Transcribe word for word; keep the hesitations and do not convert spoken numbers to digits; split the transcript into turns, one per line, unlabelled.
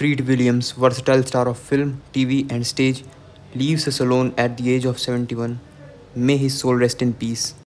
Treat Williams, versatile star of film, T V, and stage, leaves us alone at the age of seventy-one. May his soul rest in peace.